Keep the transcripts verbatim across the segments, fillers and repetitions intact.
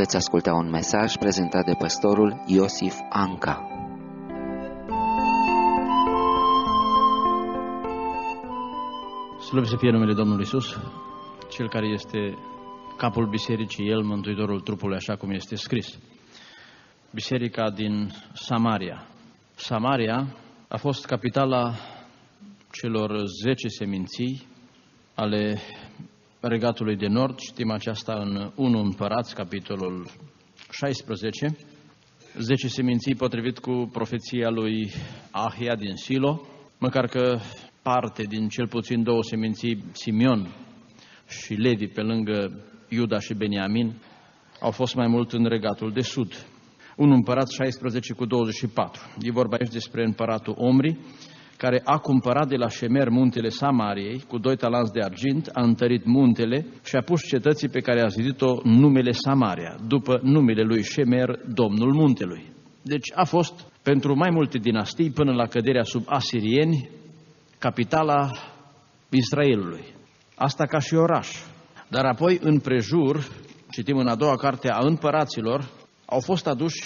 veți asculta un mesaj prezentat de pastorul Iosif Anca. Slăvit să fie numele Domnului Iisus, Cel care este capul bisericii, El mântuitorul trupului, așa cum este scris. Biserica din Samaria. Samaria a fost capitala celor zece seminții ale Regatului de Nord. Știm aceasta în unu Împărați, capitolul șaisprezece. Zece seminții potrivit cu profeția lui Ahia din Silo, măcar că parte din cel puțin două seminții, Simeon și Levi, pe lângă Iuda și Beniamin, au fost mai mult în Regatul de Sud. unu Împărați șaisprezece cu douăzeci și patru. E vorba aici despre împăratul Omri, care a cumpărat de la Șemer muntele Samariei cu doi talanți de argint, a întărit muntele și a pus cetății pe care a zidit-o numele Samaria, după numele lui Șemer, domnul muntelui. Deci a fost pentru mai multe dinastii, până la căderea sub asirieni, capitala Israelului. Asta ca și oraș. Dar apoi, în prejur, citim în a doua carte a Împăraților, au fost aduși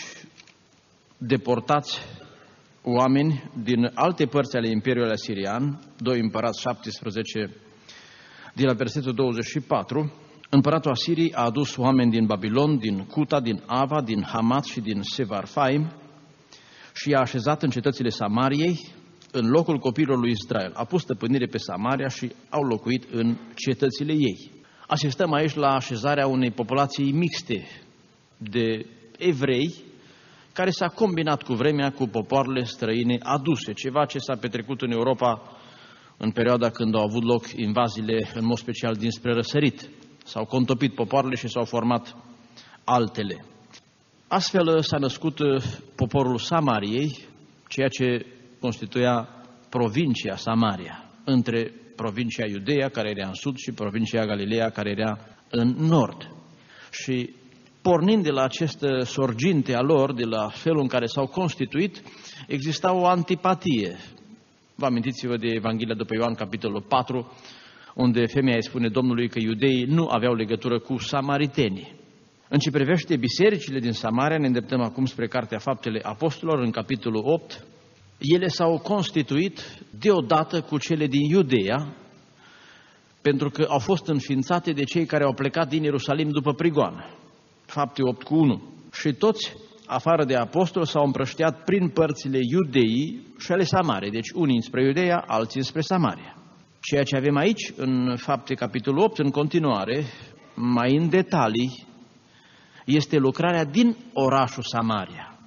deportați oameni din alte părți ale Imperiului Asirian, doi Împărați șaptesprezece, de la versetul douăzeci și patru, împăratul Asiriei a adus oameni din Babilon, din Cuta, din Ava, din Hamat și din Sevarfaim și i-a așezat în cetățile Samariei, în locul copiilor lui Israel. A pus stăpânire pe Samaria și au locuit în cetățile ei. Asistăm aici la așezarea unei populații mixte de evrei, care s-a combinat cu vremea cu popoarele străine aduse, ceva ce s-a petrecut în Europa în perioada când au avut loc invaziile, în mod special dinspre răsărit. S-au contopit popoarele și s-au format altele. Astfel s-a născut poporul Samariei, ceea ce constituia provincia Samaria, între provincia Iudeea, care era în sud, și provincia Galileea, care era în nord. Și pornind de la această sorginte a lor, de la felul în care s-au constituit, exista o antipatie. Vă amintiți-vă de Evanghelia după Ioan, capitolul patru, unde femeia îi spune Domnului că iudeii nu aveau legătură cu samaritenii. În ce privește bisericile din Samaria, ne îndreptăm acum spre Cartea Faptele Apostolilor, în capitolul opt, ele s-au constituit deodată cu cele din Iudeea, pentru că au fost înființate de cei care au plecat din Ierusalim după prigoană. Fapte opt cu unu. Și toți, afară de apostoli, s-au împrăștiat prin părțile Iudeii și ale Samariei. Deci unii spre Iudeea, alții spre Samaria. Ceea ce avem aici, în Fapte capitolul opt, în continuare, mai în detalii, este lucrarea din orașul Samaria,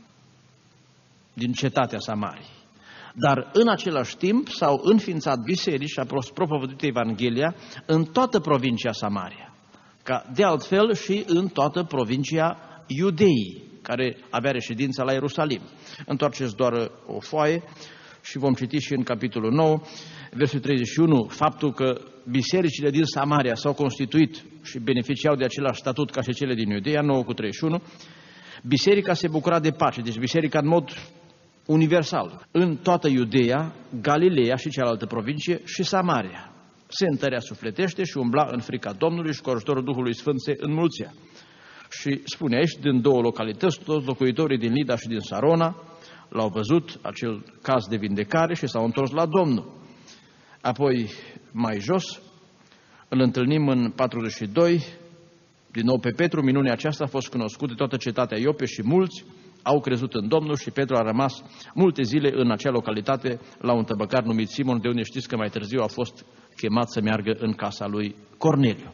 din cetatea Samariei. Dar în același timp s-au înființat biserici și a fost propovăduită Evanghelia în toată provincia Samaria, ca de altfel și în toată provincia Iudeii, care avea reședința la Ierusalim. Întoarceți doar o foaie și vom citi și în capitolul nouă, versetul treizeci și unu, faptul că bisericile din Samaria s-au constituit și beneficiau de același statut ca și cele din Iudeea, nouă cu treizeci și unu, biserica se bucura de pace, deci biserica în mod universal, în toată Iudeea, Galileea și cealaltă provincie și Samaria. Se întărea sufletește și umbla în frica Domnului și cu ajutorul Duhului Sfânt se înmulțea. Și spune aici, din două localități, toți locuitorii din Lida și din Sarona l-au văzut acel caz de vindecare și s-au întors la Domnul. Apoi, mai jos, îl întâlnim în patruzeci și doi, din nou pe Petru. Minunea aceasta a fost cunoscută de toată cetatea Iope și mulți au crezut în Domnul și Petru a rămas multe zile în acea localitate la un tăbăcar numit Simon, de unde știți că mai târziu a fost chemat să meargă în casa lui Corneliu.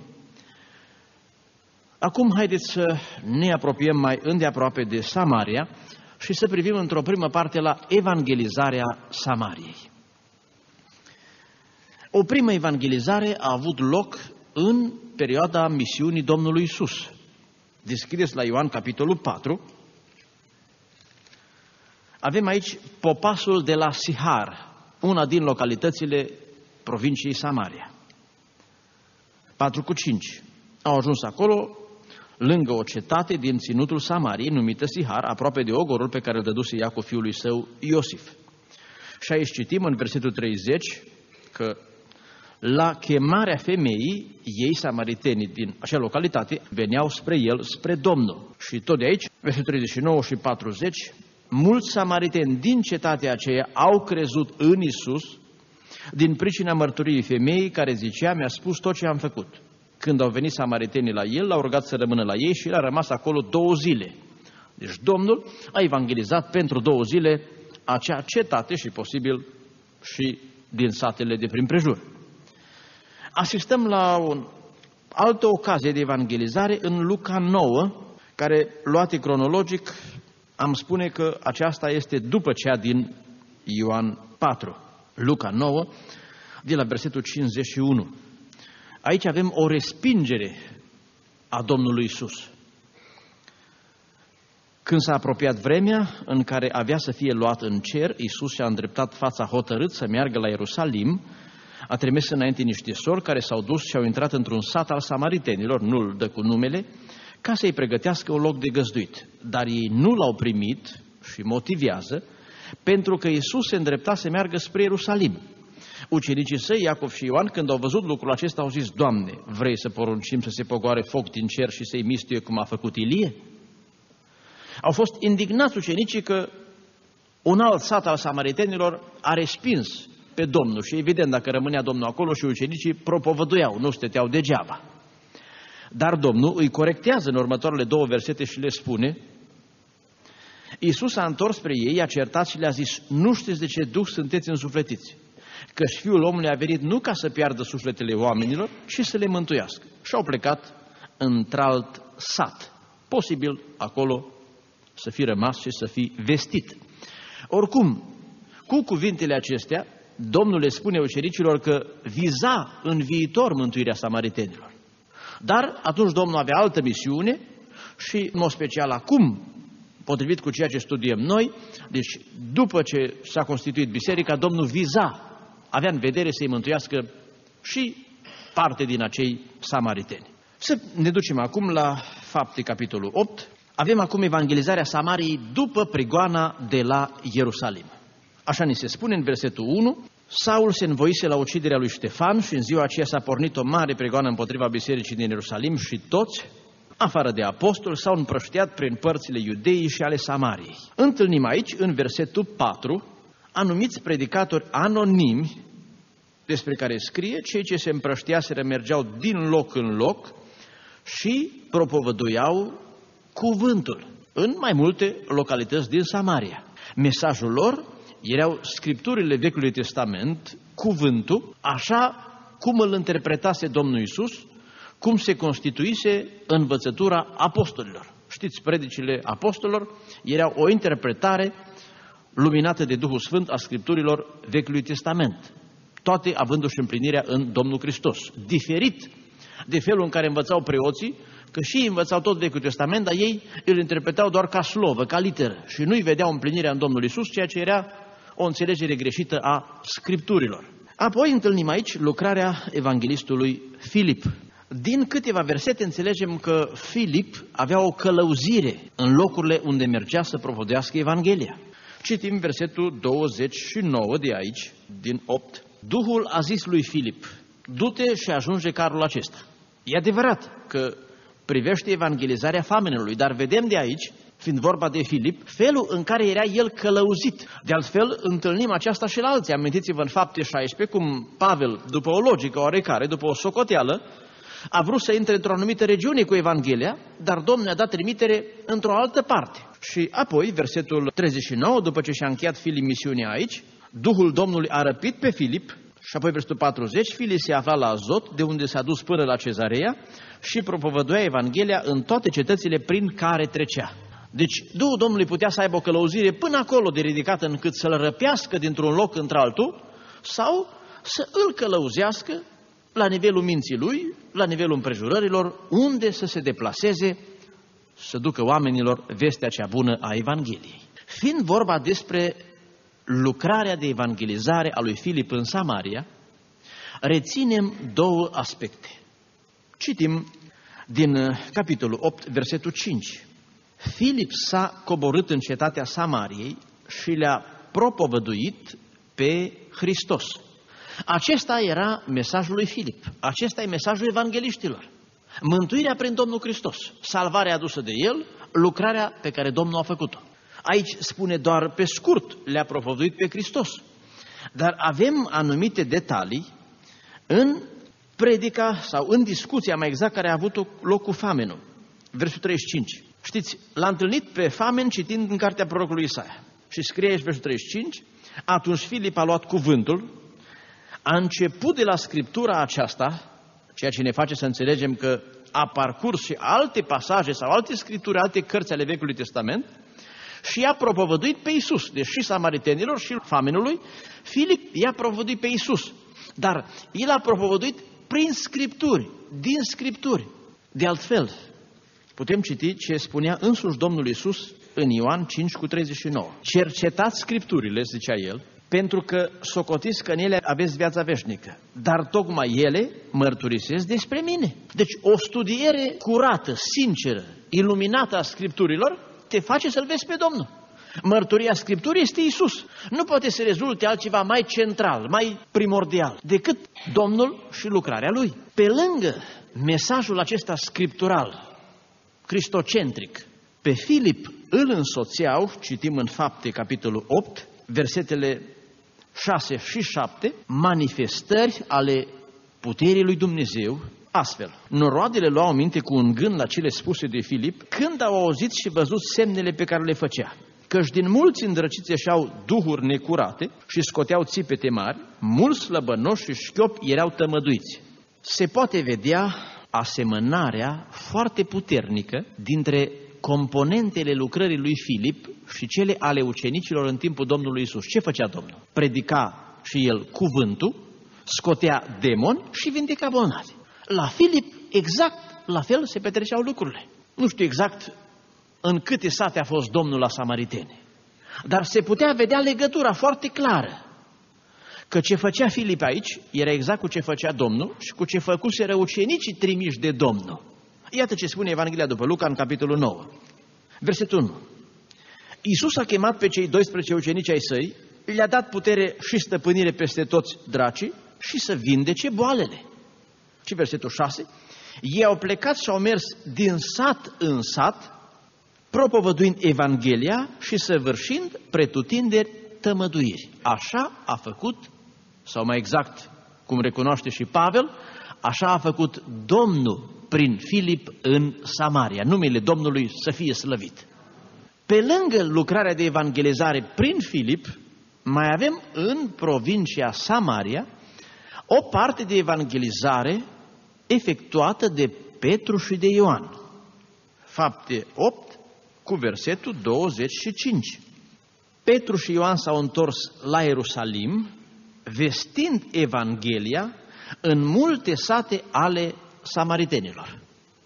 Acum haideți să ne apropiem mai îndeaproape de Samaria și să privim într-o primă parte la evangelizarea Samariei. O primă evangelizare a avut loc în perioada misiunii Domnului Iisus. Deschideți la Ioan capitolul patru. Avem aici popasul de la Sihar, una din localitățile provinciei Samaria. patru cu cinci. Au ajuns acolo, lângă o cetate din ținutul Samariei, numită Sihar, aproape de ogorul pe care îl dăduse Iacov fiului său Iosif. Și aici citim în versetul treizeci că La chemarea femeii, ei, samaritenii din acea localitate, veneau spre el, spre Domnul. Și tot de aici, versetul treizeci și nouă și patruzeci, mulți samariteni din cetatea aceea au crezut în Iisus din pricina mărturiei femeii care zicea, mi-a spus tot ce am făcut. Când au venit samaritenii la el, l-au rugat să rămână la ei și el a rămas acolo două zile. Deci Domnul a evangelizat pentru două zile acea cetate și posibil și din satele de prin prejur. Asistăm la o altă ocazie de evangelizare în Luca nouă, care, luate cronologic, am spune că aceasta este după cea din Ioan patru. Luca nouă, de la versetul cincizeci și unu. Aici avem o respingere a Domnului Iisus. Când s-a apropiat vremea în care avea să fie luat în cer, Iisus și-a îndreptat fața hotărât să meargă la Ierusalim, a trimis înainte niște sori care s-au dus și au intrat într-un sat al samaritenilor, nu-l dă cu numele, ca să-i pregătească un loc de găzduit. Dar ei nu l-au primit și motivează, pentru că Iisus se îndrepta să meargă spre Ierusalim. Ucenicii săi, Iacov și Ioan, când au văzut lucrul acesta, au zis, Doamne, vrei să poruncim să se pogoare foc din cer și să-i mistuie cum a făcut Ilie? Au fost indignați ucenicii că un alt sat al samaritenilor a respins pe Domnul și evident dacă rămânea Domnul acolo și ucenicii propovăduiau, nu stăteau degeaba. Dar Domnul îi corectează în următoarele două versete și le spune, Iisus s-a întors spre ei, i-a certat și le-a zis, nu știți de ce duh sunteți însufletiți, căci Fiul omului a venit nu ca să piardă sufletele oamenilor, ci să le mântuiască. Și au plecat într-alt sat, posibil acolo să fi rămas și să fi vestit. Oricum, cu cuvintele acestea, Domnul le spune ucenicilor că viza în viitor mântuirea samaritenilor. Dar atunci Domnul avea altă misiune și, în mod special acum, potrivit cu ceea ce studiem noi, deci după ce s-a constituit biserica, Domnul viza, avea în vedere să-i mântuiască și parte din acei samariteni. Să ne ducem acum la Fapte, capitolul opt. Avem acum evangelizarea Samariei după prigoana de la Ierusalim. Așa ni se spune în versetul unu, Saul se învoise la uciderea lui Ștefan și în ziua aceea s-a pornit o mare prigoană împotriva bisericii din Ierusalim și toți, afară de apostoli, s-au împrăștiat prin părțile Iudeii și ale Samariei. Întâlnim aici, în versetul patru, anumiți predicatori anonimi, despre care scrie, cei ce se împrăștiaseră mergeau din loc în loc și propovăduiau cuvântul în mai multe localități din Samaria. Mesajul lor erau scripturile Vechiului Testament, cuvântul, așa cum îl interpretase Domnul Iisus, cum se constituise învățătura apostolilor. Știți, predicile apostolilor erau o interpretare luminată de Duhul Sfânt a scripturilor Vechiului Testament, toate avându-și împlinirea în Domnul Hristos. Diferit de felul în care învățau preoții, că și ei învățau tot Vechiul Testament, dar ei îl interpretau doar ca slovă, ca literă și nu-i vedeau împlinirea în Domnul Iisus, ceea ce era o înțelegere greșită a scripturilor. Apoi întâlnim aici lucrarea evanghelistului Filip. Din câteva versete înțelegem că Filip avea o călăuzire în locurile unde mergea să propovăduiască Evanghelia. Citim versetul douăzeci și nouă de aici, din opt. Duhul a zis lui Filip, du-te și ajunge carul acesta. E adevărat că privește evangelizarea famenului, dar vedem de aici, fiind vorba de Filip, felul în care era el călăuzit. De altfel, întâlnim aceasta și la alții. Amintiți-vă în Fapte șaisprezece, cum Pavel, după o logică oarecare, după o socoteală, a vrut să intre într-o anumită regiune cu Evanghelia, dar Domnul a dat trimitere într-o altă parte. Și apoi, versetul treizeci și nouă, după ce și-a încheiat Filip misiunea aici, Duhul Domnului a răpit pe Filip, și apoi versetul patruzeci, Filip se afla la Azot, de unde s-a dus până la Cezarea și propovăduia Evanghelia în toate cetățile prin care trecea. Deci Duhul Domnului putea să aibă o călăuzire până acolo de ridicată încât să-l răpească dintr-un loc într-altul sau să îl călăuzească la nivelul minții lui, la nivelul împrejurărilor, unde să se deplaseze, să ducă oamenilor vestea cea bună a Evangheliei. Fiind vorba despre lucrarea de evangelizare a lui Filip în Samaria, reținem două aspecte. Citim din capitolul opt, versetul cinci. Filip s-a coborât în cetatea Samariei și le-a propovăduit pe Hristos. Acesta era mesajul lui Filip. Acesta e mesajul evangeliștilor. Mântuirea prin Domnul Hristos, salvarea adusă de El, lucrarea pe care Domnul a făcut-o. Aici spune doar pe scurt, le-a propovăduit pe Hristos. Dar avem anumite detalii în predica sau în discuția mai exact care a avut loc cu famenul. Versul treizeci și cinci. Știți, l-a întâlnit pe famen citind în cartea prorocului Isaia. Și scrie aici versul treizeci și cinci, atunci Filip a luat cuvântul, a început de la scriptura aceasta, ceea ce ne face să înțelegem că a parcurs și alte pasaje sau alte scripturi, alte cărți ale Vechiului Testament și i-a propovăduit pe Iisus. Deci și samaritenilor și famenului, Filip i-a propovăduit pe Iisus. Dar el a propovăduit prin scripturi, din scripturi. De altfel, putem citi ce spunea însuși Domnul Iisus în Ioan cinci cu treizeci și nouă. Cercetați scripturile, zicea el, pentru că socotiți că în ele aveți viața veșnică, dar tocmai ele mărturisesc despre mine. Deci o studiere curată, sinceră, iluminată a scripturilor te face să-L vezi pe Domnul. Mărturia Scripturii este Iisus. Nu poate să rezulte altceva mai central, mai primordial, decât Domnul și lucrarea Lui. Pe lângă mesajul acesta scriptural, cristocentric, pe Filip îl însoțeau, citim în Fapte, capitolul opt, versetele șase și șapte, manifestări ale puterii lui Dumnezeu. Astfel, noroadele luau aminte cu un gând la cele spuse de Filip când au auzit și văzut semnele pe care le făcea. Căci din mulți îndrăciți ieșeau duhuri necurate și scoteau țipete mari, mulți slăbănoși și șchiopi erau tămăduiți. Se poate vedea asemănarea foarte puternică dintre componentele lucrării lui Filip și cele ale ucenicilor în timpul Domnului Iisus. Ce făcea Domnul? Predica și el cuvântul, scotea demoni și vindeca bolnavi. La Filip, exact la fel se petreceau lucrurile. Nu știu exact în câte sate a fost Domnul la Samaritene, dar se putea vedea legătura foarte clară, că ce făcea Filip aici era exact cu ce făcea Domnul și cu ce făcuseră ucenicii trimiși de Domnul. Iată ce spune Evanghelia după Luca în capitolul nouă, versetul unu. Iisus a chemat pe cei doisprezece ucenici ai săi, le-a dat putere și stăpânire peste toți dracii și să vindece boalele. Și versetul șase, ei au plecat și au mers din sat în sat, propovăduind Evanghelia și săvârșind pretutinderi tămăduiri. Așa a făcut, sau mai exact, cum recunoaște și Pavel, așa a făcut Domnul prin Filip în Samaria. Numele Domnului să fie slăvit. Pe lângă lucrarea de evangelizare prin Filip, mai avem în provincia Samaria o parte de evangelizare efectuată de Petru și de Ioan. Fapte opt cu versetul douăzeci și cinci. Petru și Ioan s-au întors la Ierusalim, vestind Evanghelia în multe sate ale samaritenilor.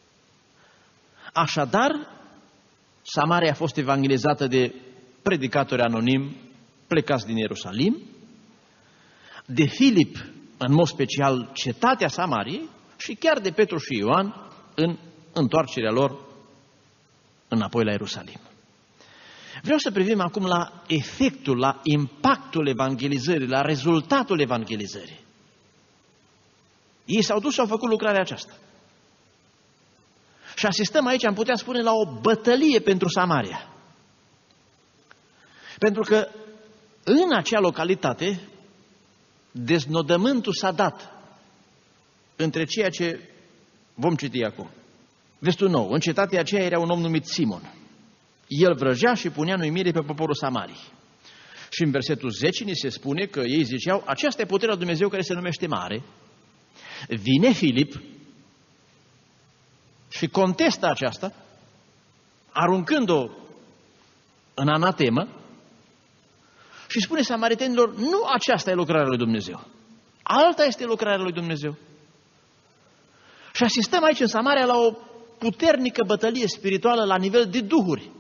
Așadar, Samaria a fost evangelizată de predicatori anonimi plecați din Ierusalim, de Filip, în mod special, cetatea Samariei, și chiar de Petru și Ioan în întoarcerea lor înapoi la Ierusalim. Vreau să privim acum la efectul, la impactul evangelizării, la rezultatul evangelizării. Ei s-au dus și au făcut lucrarea aceasta. Și asistăm aici, am putea spune, la o bătălie pentru Samaria. Pentru că în acea localitate deznodământul s-a dat între ceea ce vom citi acum. Versetul nouă. În cetatea aceea era un om numit Simon. El vrăjea și punea în uimire pe poporul Samariei. Și în versetul zece ni se spune că ei ziceau, aceasta e puterea lui Dumnezeu care se numește mare. Vine Filip și contestă aceasta, aruncând-o în anatemă și spune samaritenilor, nu aceasta e lucrarea lui Dumnezeu. Alta este lucrarea lui Dumnezeu. Și asistăm aici în Samaria la o puternică bătălie spirituală la nivel de duhuri.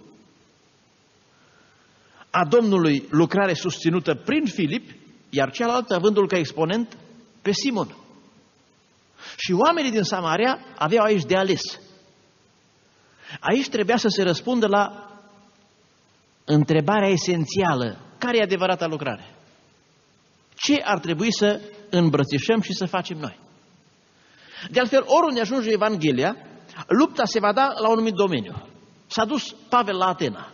A Domnului lucrare susținută prin Filip, iar cealaltă avându-l ca exponent pe Simon. Și oamenii din Samaria aveau aici de ales. Aici trebuia să se răspundă la întrebarea esențială. Care e adevărata lucrare? ce ar trebui să îmbrățișăm și să facem noi. De altfel, oriunde ajunge Evanghelia, lupta se va da la un anumit domeniu. S-a dus Pavel la Atena.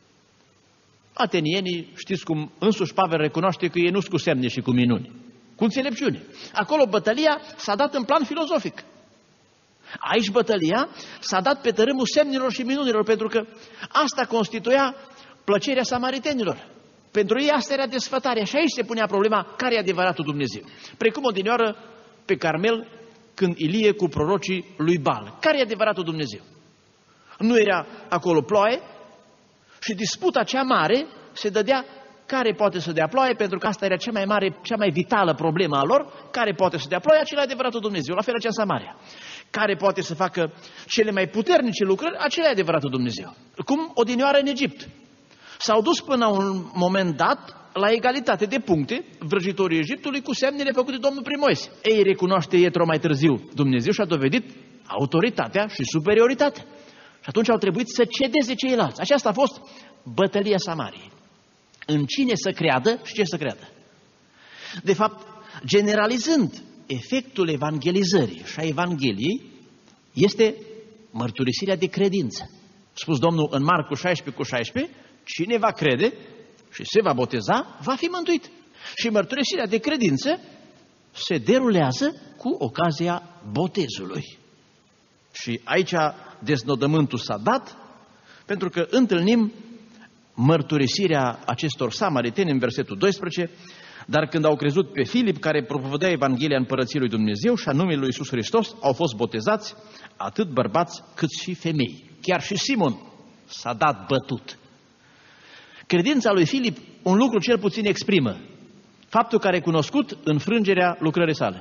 Atenienii, știți cum însuși Pavel recunoaște că ei nu sunt cu semne și cu minuni, cu înțelepciune. Acolo bătălia s-a dat în plan filozofic. Aici bătălia s-a dat pe tărâmul semnelor și minunilor, pentru că asta constituia plăcerea samaritenilor. Pentru ei asta era desfătarea și aici se punea problema care e adevăratul Dumnezeu. Precum odinioară pe Carmel, când Ilie cu prorocii lui Baal. Care e adevăratul Dumnezeu? Nu era acolo ploaie și disputa cea mare se dădea care poate să dea ploaie, pentru că asta era cea mai mare, cea mai vitală problemă a lor. Care poate să dea ploaie, acela e adevăratul Dumnezeu, la fel acea Samaria. Care poate să facă cele mai puternice lucrări, acela e adevăratul Dumnezeu. Cum odinioară în Egipt. S-au dus până la un moment dat la egalitate de puncte vrăjitorii Egiptului cu semnele făcute de Domnul prin Moise. Ei recunoaște Ietro mai târziu Dumnezeu și a dovedit autoritatea și superioritatea. Și atunci au trebuit să cedeze ceilalți. Aceasta a fost bătălia Samariei. În cine să creadă și ce să creadă. De fapt, generalizând, efectul evangelizării și a Evangheliei este mărturisirea de credință. Spus Domnul în Marcu șaisprezece cu șaisprezece, cine va crede și se va boteza, va fi mântuit. Și mărturisirea de credință se derulează cu ocazia botezului. Și aici deznodământul s-a dat, pentru că întâlnim mărturisirea acestor samariteni în versetul doisprezece, dar când au crezut pe Filip, care propovădea Evanghelia Împărăției lui Dumnezeu și a numele lui Iisus Hristos, au fost botezați atât bărbați cât și femei. Chiar și Simon s-a dat bătut. Credința lui Filip un lucru cel puțin exprimă, faptul că a recunoscut înfrângerea lucrării sale.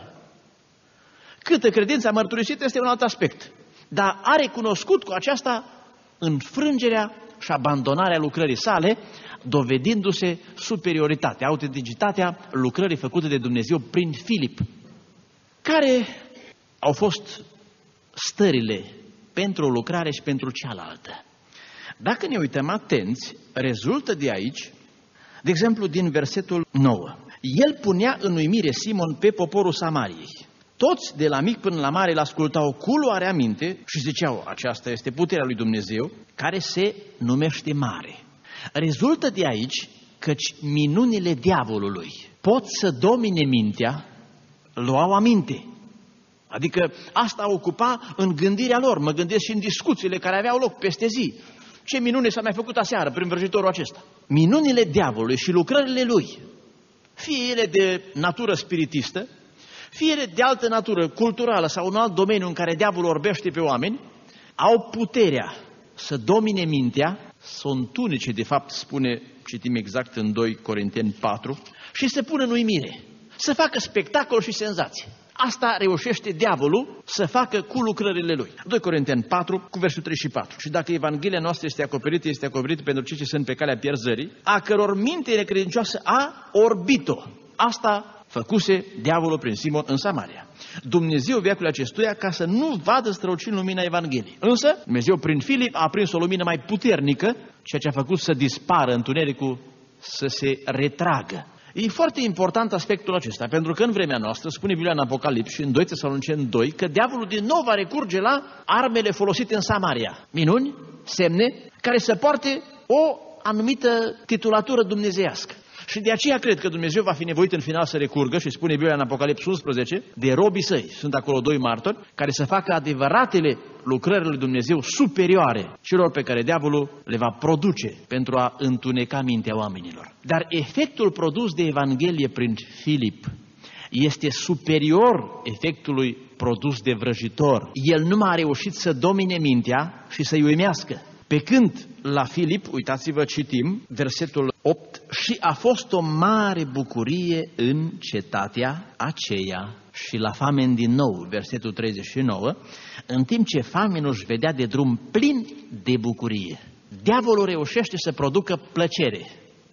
Câtă credința mărturisită este un alt aspect, dar a recunoscut cu aceasta înfrângerea și abandonarea lucrării sale, dovedindu-se superioritatea, autenticitatea lucrării făcute de Dumnezeu prin Filip. Care au fost stările pentru o lucrare și pentru cealaltă? Dacă ne uităm atenți, rezultă de aici, de exemplu din versetul nouă. El punea în uimire Simon pe poporul Samariei. Toți, de la mic până la mare, îl ascultau cu luarea minte și ziceau, aceasta este puterea lui Dumnezeu, care se numește mare. Rezultă de aici căci minunile diavolului pot să domine mintea, luau aminte. Adică asta ocupa în gândirea lor, mă gândesc și în discuțiile care aveau loc peste zi. Ce minune s-a mai făcut aseară prin vrăjitorul acesta? Minunile diavolului și lucrările lui, fie ele de natură spiritistă, fie ele de altă natură, culturală sau un alt domeniu în care diavolul orbește pe oameni, au puterea să domine mintea, să o întunece, de fapt, spune, citim exact în doi Corinteni patru, și să pună în uimire, să facă spectacol și senzație. Asta reușește diavolul să facă cu lucrările lui. doi Corinteni patru, cu versul trei și patru. Și dacă Evanghelia noastră este acoperită, este acoperită pentru cei ce sunt pe calea pierzării, a căror minte necredincioasă a orbit-o. Asta făcuse diavolul prin Simon în Samaria. Dumnezeu veacul acestuia ca să nu vadă strălucind lumina Evangheliei. Însă, Dumnezeu prin Filip a aprins o lumină mai puternică, ceea ce a făcut să dispară întunericul, să se retragă. E foarte important aspectul acesta, pentru că în vremea noastră, spune Biblia în Apocalips și în doi Tesaloniceni doi, că diavolul din nou va recurge la armele folosite în Samaria. Minuni, semne, care să poarte o anumită titulatură dumnezeiască. Și de aceea cred că Dumnezeu va fi nevoit în final să recurgă, și spune Biblia în Apocalips unsprezece, de robii săi, sunt acolo doi martori, care să facă adevăratele lucrările lui Dumnezeu superioare celor pe care diavolul le va produce pentru a întuneca mintea oamenilor. Dar efectul produs de Evanghelie prin Filip este superior efectului produs de vrăjitor. El nu a reușit să domine mintea și să-i uimească. Pe când la Filip, uitați-vă, citim versetul opt, și a fost o mare bucurie în cetatea aceea. Și la Famen din nou, versetul treizeci și nouă, în timp ce Famenul își vedea de drum plin de bucurie. Diavolul reușește să producă plăcere,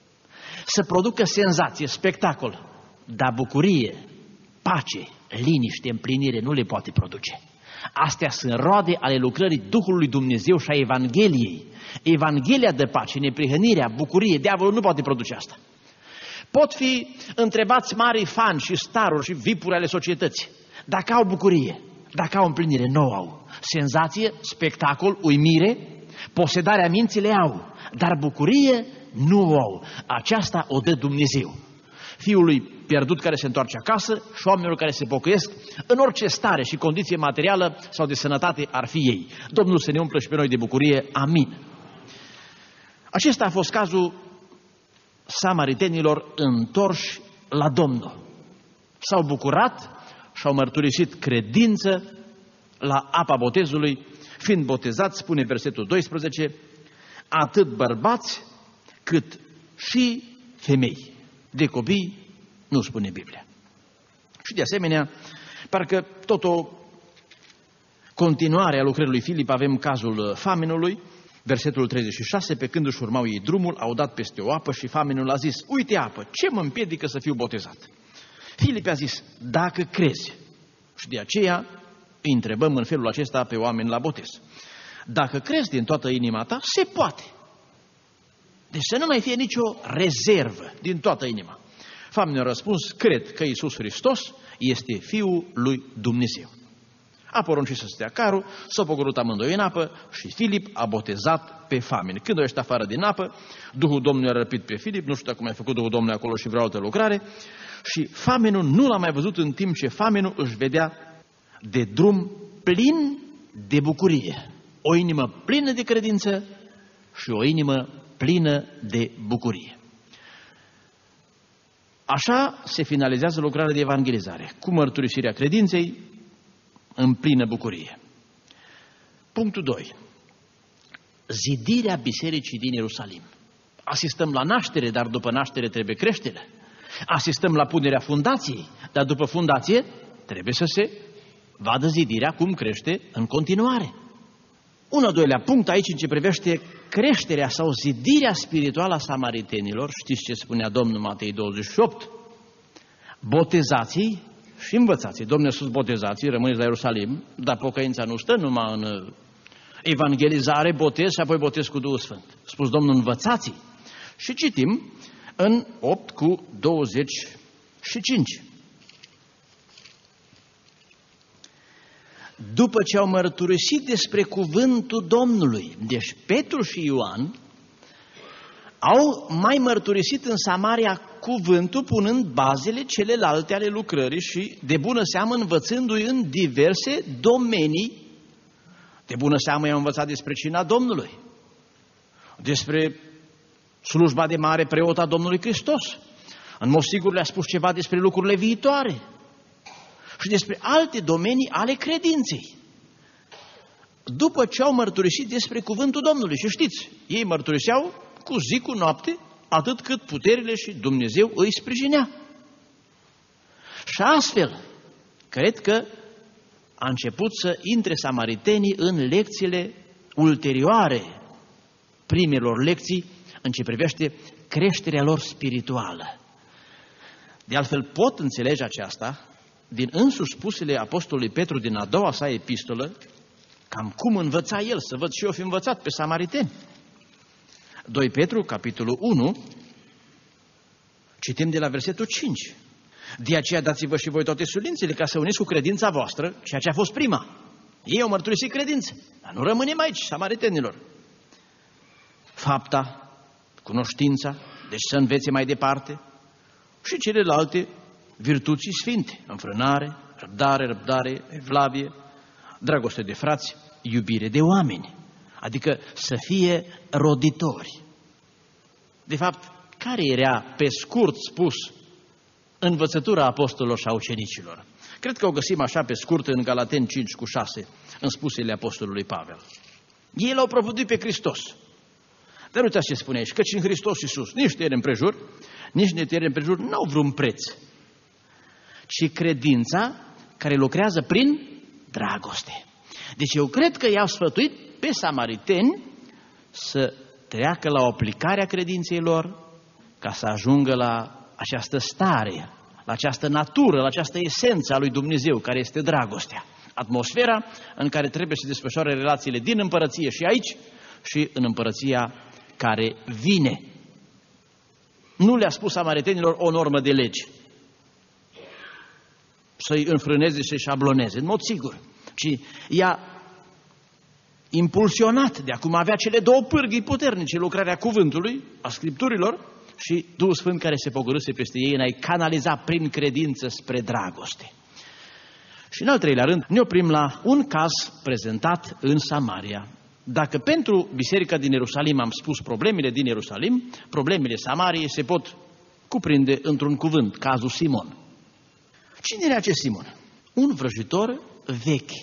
să producă senzație, spectacol, dar bucurie, pace, liniște, împlinire nu le poate produce. Astea sunt roade ale lucrării Duhului Dumnezeu și a Evangheliei. Evanghelia de pace, neprihănirea, bucurie, diavolul nu poate produce asta. Pot fi întrebați mari fani și staruri și vipuri ale societății. Dacă au bucurie, dacă au împlinire, nu au. Senzație, spectacol, uimire, posedarea minții le au, dar bucurie nu o au. Aceasta o dă Dumnezeu. Fiului pierdut care se întoarce acasă și oamenilor care se pocăiesc în orice stare și condiție materială sau de sănătate ar fi ei. Domnul să ne umplă și pe noi de bucurie. Amin. Acesta a fost cazul samaritenilor întorși la Domnul. S-au bucurat și au mărturisit credință la apa botezului, fiind botezați, spune versetul doisprezece, atât bărbați cât și femei. De copii nu spune Biblia. Și de asemenea, parcă tot o continuare a lucrării lui Filip, avem cazul famenului, versetul treizeci și șase, pe când își urmau ei drumul, au dat peste o apă și famenul a zis, uite apă, ce mă împiedică să fiu botezat? Filip a zis, dacă crezi. Și de aceea îi întrebăm în felul acesta pe oameni la botez. Dacă crezi din toată inima ta, se poate. Deci să nu mai fie nicio rezervă din toată inima. Famenul a răspuns, cred că Iisus Hristos este Fiul lui Dumnezeu. A poruncit să stea carul, s-au pogorât amândoi în apă și Filip a botezat pe famen. Când a ieșit afară din apă, Duhul Domnului a răpit pe Filip, nu știu dacă mai a făcut Duhul Domnului acolo și vreo altă lucrare, și famenul nu l-a mai văzut în timp ce famenul își vedea de drum plin de bucurie. O inimă plină de credință și o inimă plină de bucurie. Așa se finalizează lucrarea de evangelizare, cu mărturisirea credinței în plină bucurie. Punctul doi. Zidirea bisericii din Ierusalim. Asistăm la naștere, dar după naștere trebuie creștere. Asistăm la punerea fundației, dar după fundație trebuie să se vadă zidirea cum crește în continuare. Un al doilea punct aici în ce privește creșterea sau zidirea spirituală a samaritenilor, știți ce spunea Domnul Matei douăzeci și opt? Botezații și învățații. Domnul Iisus, botezații, rămâneți la Ierusalim, dar pocăința nu stă numai în evangelizare, botez și apoi botez cu Duhul Sfânt. Spus Domnul, învățații. Și citim în opt cu douăzeci și cinci. După ce au mărturisit despre cuvântul Domnului, deci Petru și Ioan au mai mărturisit în Samaria cuvântul, punând bazele celelalte ale lucrării și de bună seamă învățându-i în diverse domenii. De bună seamă i-au învățat despre cina Domnului, despre slujba de mare preot a Domnului Hristos. În mod sigur le-a spus ceva despre lucrurile viitoare și despre alte domenii ale credinței. După ce au mărturisit despre cuvântul Domnului. Și știți, ei mărturiseau cu zi, cu noapte, atât cât puterile și Dumnezeu îi sprijinea. Și astfel, cred că a început să intre samaritenii în lecțiile ulterioare primelor lecții în ce privește creșterea lor spirituală. De altfel, pot înțelege aceasta din însuși spusele apostolului Petru din a doua sa epistolă, cam cum învăța el, să văd și eu fi învățat pe samariteni. doi Petru, capitolul unu, citim de la versetul cinci. De aceea dați-vă și voi toate silințele ca să uniți cu credința voastră, ceea ce a fost prima. Ei au mărturisit credință, dar nu rămânem aici, samaritenilor. Fapta, cunoștința, deci să învețe mai departe, și celelalte virtuții sfinte, înfrânare, răbdare, răbdare, evlavie, dragoste de frați, iubire de oameni, adică să fie roditori. De fapt, care era, pe scurt spus, învățătura apostolilor și a ucenicilor? Cred că o găsim așa pe scurt în Galateni cinci cu șase, în spusele apostolului Pavel. Ei l-au propovăduit pe Hristos. Dar uitați ce spune aici, căci în Hristos Iisus nici tăieri împrejur, nici netăieri împrejur n-au vreun preț, ci credința care lucrează prin dragoste. Deci eu cred că i-au sfătuit pe samariteni să treacă la o aplicare a credinței lor ca să ajungă la această stare, la această natură, la această esență a lui Dumnezeu, care este dragostea. Atmosfera în care trebuie să desfășoare relațiile din împărăție și aici și în împărăția care vine. nu le-a spus samaritenilor o normă de lege, să-i înfrâneze și să-i șabloneze, în mod sigur, ci i-a impulsionat de acum avea cele două pârghii puternice, lucrarea cuvântului, a Scripturilor și Duhul Sfânt care se pogorâse peste ei în a-i canaliza prin credință spre dragoste. Și în al treilea rând ne oprim la un caz prezentat în Samaria. Dacă pentru biserica din Ierusalim am spus problemele din Ierusalim, problemele Samariei se pot cuprinde într-un cuvânt, cazul Simon. Cine era acest Simon? Un vrăjitor vechi.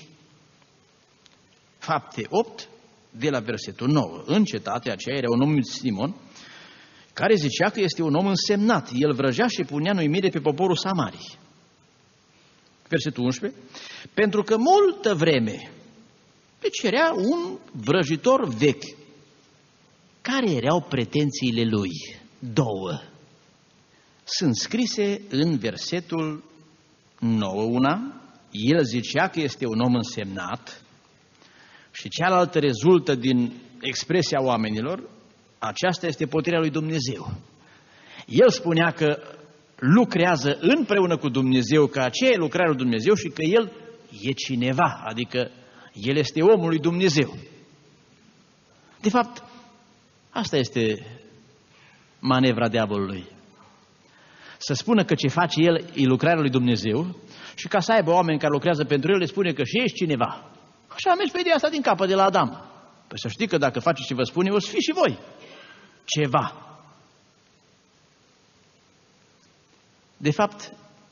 Fapte opt, de la versetul nouă. În cetatea aceea era un om numit Simon, care zicea că este un om însemnat. El vrăjea și punea în uimire pe poporul Samariei. Versetul unsprezece. Pentru că multă vreme, deci era un vrăjitor vechi. Care erau pretențiile lui? Două. Sunt scrise în versetul nouă una. El zicea că este un om însemnat și cealaltă rezultă din expresia oamenilor. Aceasta este puterea lui Dumnezeu. El spunea că lucrează împreună cu Dumnezeu, că aceea e lucrarea lui Dumnezeu și că El e cineva, adică El este omul lui Dumnezeu. De fapt, asta este manevra diavolului. Să spună că ce face El e lucrarea lui Dumnezeu și ca să aibă oameni care lucrează pentru El, le spune că și ești cineva. Așa am mers pe ideea asta din capă de la Adam. Păi să știi că dacă faceți ce vă spune, o să fiți și voi ceva. De fapt,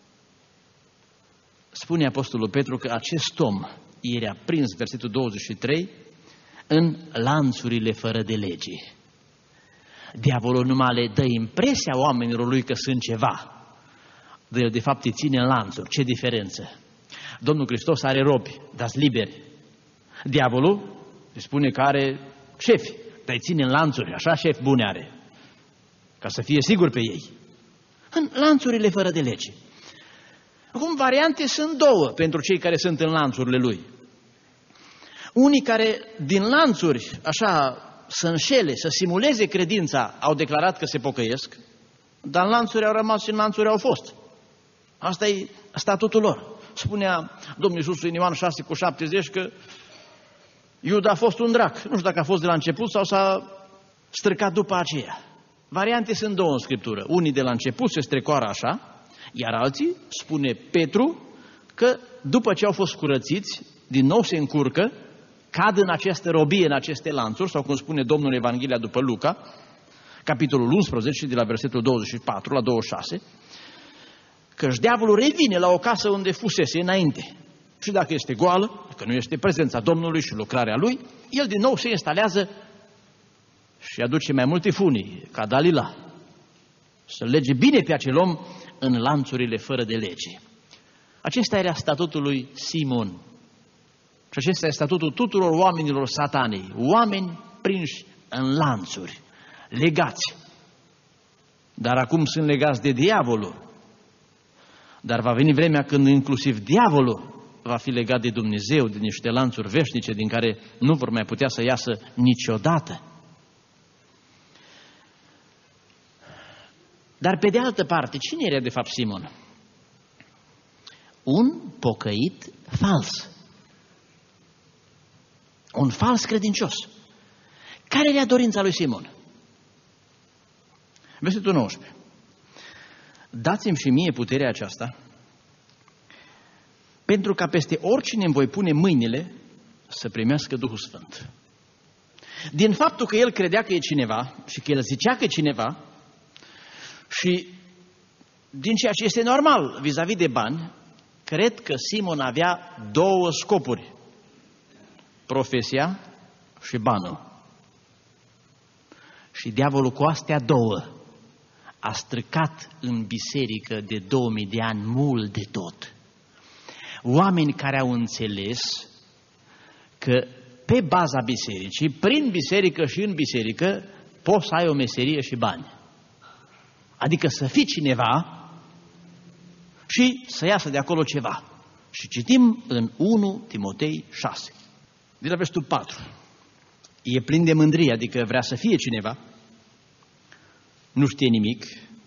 spune Apostolul Petru că acest om era prins, versetul douăzeci și trei, în lanțurile fără de lege. Diavolul numai le dă impresia oamenilor lui că sunt ceva, dar el de fapt îi ține în lanțuri. Ce diferență? Domnul Hristos are robi, dați liberi. Diavolul îi spune că are șefi, dar îi ține în lanțuri, așa șef bune are, ca să fie sigur pe ei. În lanțurile fără de lege. Acum, variante sunt două pentru cei care sunt în lanțurile lui. Unii care din lanțuri, așa, să înșele, să simuleze credința, au declarat că se pocăiesc, dar în lanțuri au rămas și în lanțuri au fost. Asta e statutul lor. Spunea Domnul Iisus în Ioan șase cu șaptezeci că Iuda a fost un drac. Nu știu dacă a fost de la început sau s-a străcat după aceea. Variante sunt două în Scriptură. Unii de la început se strecoară așa, iar alții, spune Petru, că după ce au fost curățiți, din nou se încurcă, cad în această robie, în aceste lanțuri, sau cum spune Domnul în Evanghelia după Luca, capitolul unsprezece, de la versetul douăzeci și patru la douăzeci și șase, căci diavolul revine la o casă unde fusese înainte. Și dacă este goală, că nu este prezența Domnului și lucrarea Lui, el din nou se instalează și aduce mai multe funii, ca Dalila, să lege bine pe acel om în lanțurile fără de lege. Acesta era statutul lui Simon. Și acesta este statutul tuturor oamenilor satanei, oameni prinși în lanțuri, legați. Dar acum sunt legați de diavolul. Dar va veni vremea când inclusiv diavolul va fi legat de Dumnezeu, de niște lanțuri veșnice din care nu vor mai putea să iasă niciodată. Dar pe de altă parte, cine era de fapt Simon? Un pocăit fals. Un fals credincios. Care era dorința lui Simon? Versetul nouăsprezece. Dați-mi și mie puterea aceasta, pentru ca peste oricine îmi voi pune mâinile să primească Duhul Sfânt. Din faptul că el credea că e cineva și că el zicea că e cineva și din ceea ce este normal vis-a-vis de bani, cred că Simon avea două scopuri. Profesia și banul. Și diavolul cu astea două a stricat în biserică de două mii de ani mult de tot. Oameni care au înțeles că pe baza bisericii, prin biserică și în biserică, poți să ai o meserie și bani. Adică să fii cineva și să iasă de acolo ceva. Și citim în unu Timotei șase. De la versetul patru. E plin de mândrie, adică vrea să fie cineva, nu știe nimic,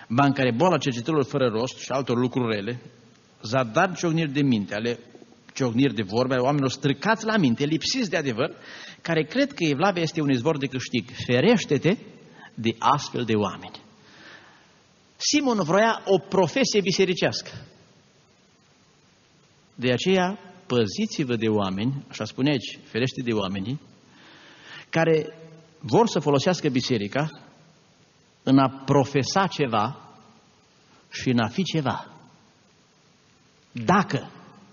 ba în care boala cercetărilor fără rost și altor lucruri rele, zadar ciocniri de minte, ale ciocniri de vorbe, ale oamenilor străcați la minte, lipsiți de adevăr, care cred că evlavia este un izvor de câștig. Ferește-te de astfel de oameni. Simon vroia o profesie bisericească. De aceea, păziți-vă de oameni, așa spune aici, ferește de oamenii, care vor să folosească biserica în a profesa ceva și în a fi ceva. Dacă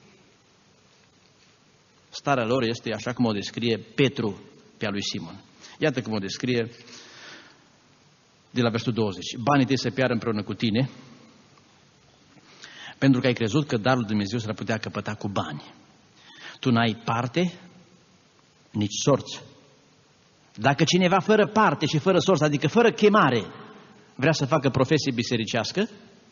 starea lor este așa cum o descrie Petru pe a lui Simon. Iată cum o descrie de la versetul douăzeci. Banii tăi să piară împreună cu tine, pentru că ai crezut că darul Dumnezeu s-ar putea căpăta cu bani. Tu n-ai parte, nici sorți. Dacă cineva fără parte și fără sorți, adică fără chemare, vrea să facă profesie bisericească,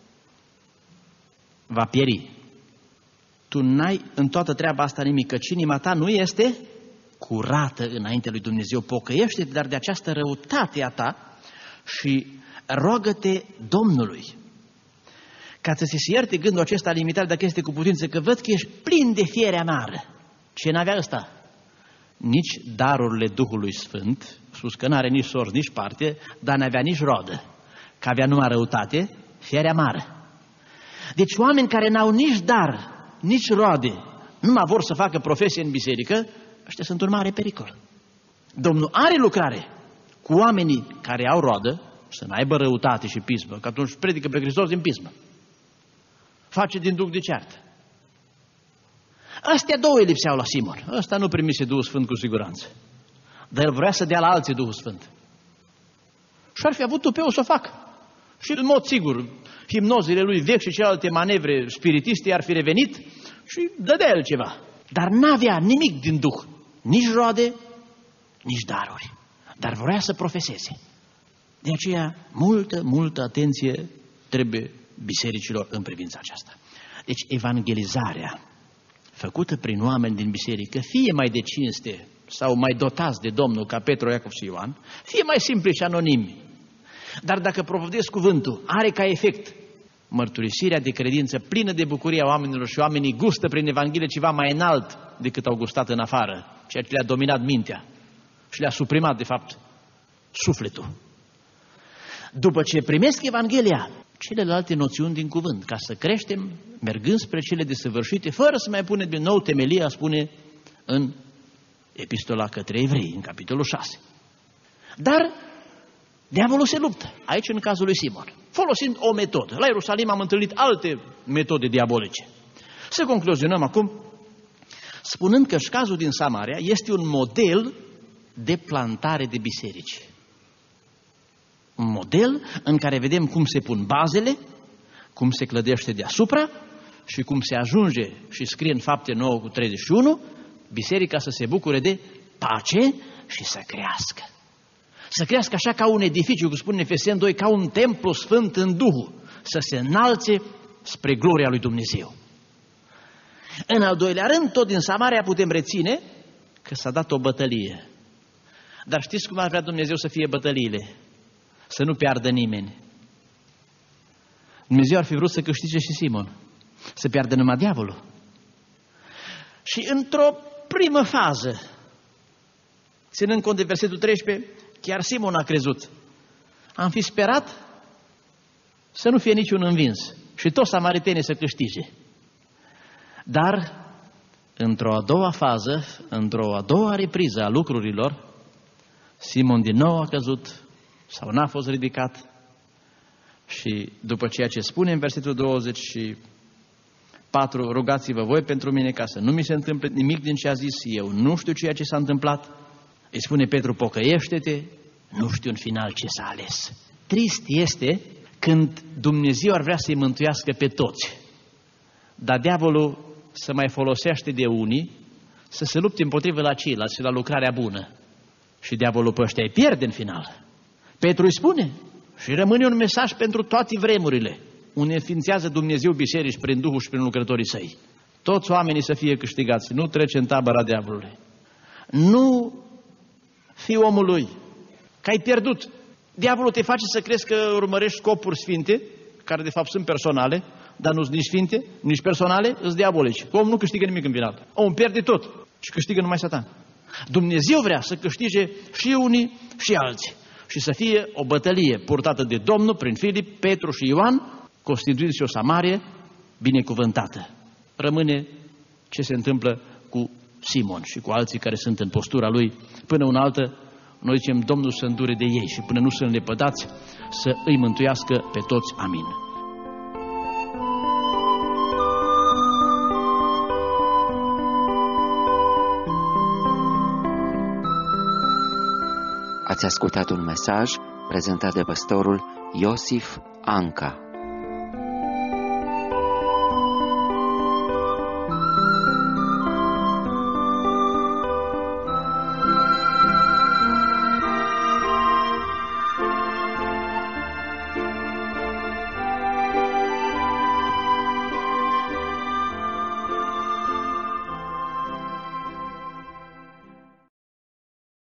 va pieri. Tu n-ai în toată treaba asta nimic, căci inima ta nu este curată înainte lui Dumnezeu. Pocăiește-te, dar de această răutate a ta și roagă-te Domnului, ca să se ierte gândul acesta limitat, dacă este cu putință, că văd că ești plin de fiere amară. Ce n-avea ăsta? Nici darurile Duhului Sfânt, spus că n-are nici sorți, nici parte, dar n-avea nici rodă, că avea numai răutate, fiere amară. Deci oameni care n-au nici dar, nici roade, numai vor să facă profesie în biserică, ăștia sunt un mare pericol. Domnul are lucrare cu oamenii care au roadă, să n-aibă răutate și pismă, că atunci predică pe Hristos din pismă. Face din duc de ceartă. Astea două îi lipseau la Simon. Ăsta nu primise Duhul Sfânt cu siguranță. Dar el vrea să dea la alții Duhul Sfânt. Și ar fi avut tupeu să o facă. Și în mod sigur, hipnozile lui vechi și celelalte manevre spiritiste ar fi revenit și dădea el ceva. Dar n-avea nimic din Duh. Nici roade, nici daruri. Dar vrea să profeseze. De aceea, multă, multă atenție trebuie bisericilor în privința aceasta. Deci, evangelizarea făcută prin oameni din biserică, fie mai de cinste sau mai dotați de Domnul, ca Petru, Iacov și Ioan, fie mai simpli și anonimi, dar dacă propovăduiesc cuvântul, are ca efect mărturisirea de credință plină de bucurie a oamenilor și oamenii gustă prin Evanghelie ceva mai înalt decât au gustat în afară, ceea ce le-a dominat mintea și le-a suprimat, de fapt, sufletul. După ce primesc Evanghelia, celelalte noțiuni din cuvânt, ca să creștem, mergând spre cele desăvârșite, fără să mai punem din nou temelia, spune în Epistola către Evrei, în capitolul șase. Dar diavolul se luptă, aici în cazul lui Simon, folosind o metodă. La Ierusalim am întâlnit alte metode diabolice. Să concluzionăm acum, spunând că cazul din Samaria este un model de plantare de biserici. Un model în care vedem cum se pun bazele, cum se clădește deasupra și cum se ajunge, și scrie în Fapte nouă cu treizeci și unu, biserica să se bucure de pace și să crească. Să crească așa ca un edificiu, cum spune Efeseni doi, ca un templu sfânt în Duhul, să se înalțe spre gloria lui Dumnezeu. În al doilea rând, tot din Samaria putem reține că s-a dat o bătălie. Dar știți cum ar vrea Dumnezeu să fie bătăliile? Să nu piardă nimeni. Dumnezeu ar fi vrut să câștige și Simon, să piardă numai diavolul. Și într-o primă fază, ținând cont de versetul treisprezece, chiar Simon a crezut. Am fi sperat să nu fie niciun învins și toți samaritenii să câștige. Dar, într-o a doua fază, într-o a doua repriză a lucrurilor, Simon din nou a căzut sau n-a fost ridicat și după ceea ce spune în versetul douăzeci și patru, rugați-vă voi pentru mine ca să nu mi se întâmple nimic din ce a zis eu, nu știu ceea ce s-a întâmplat. Îi spune Petru, pocăiește-te, nu știu în final ce s-a ales. Trist este când Dumnezeu ar vrea să-i mântuiască pe toți, dar diavolul să mai folosește de unii să se lupte împotrivă la ceilalți și la lucrarea bună. Și diavolul pe ăștia îi pierde în final. Petru îi spune și rămâne un mesaj pentru toate vremurile, unde înființează Dumnezeu biserici prin Duhul și prin lucrătorii săi. Toți oamenii să fie câștigați, nu trece în tabăra diavolului. Nu fi omul lui, că ai pierdut. Diavolul te face să crezi că urmărești scopuri sfinte, care de fapt sunt personale, dar nu sunt nici sfinte, nici personale, sunt diabolici. Omul nu câștigă nimic în final. Omul pierde tot și câștigă numai Satan. Dumnezeu vrea să câștige și unii și alții și să fie o bătălie purtată de Domnul prin Filip, Petru și Ioan, constituind și o Samarie binecuvântată. Rămâne ce se întâmplă cu Simon și cu alții care sunt în postura lui. Până una altă, noi zicem Domnul să îndure de ei și până nu sunt lepădați, să îi mântuiască pe toți. Amin. Ați ascultat un mesaj prezentat de pastorul Iosif Anca.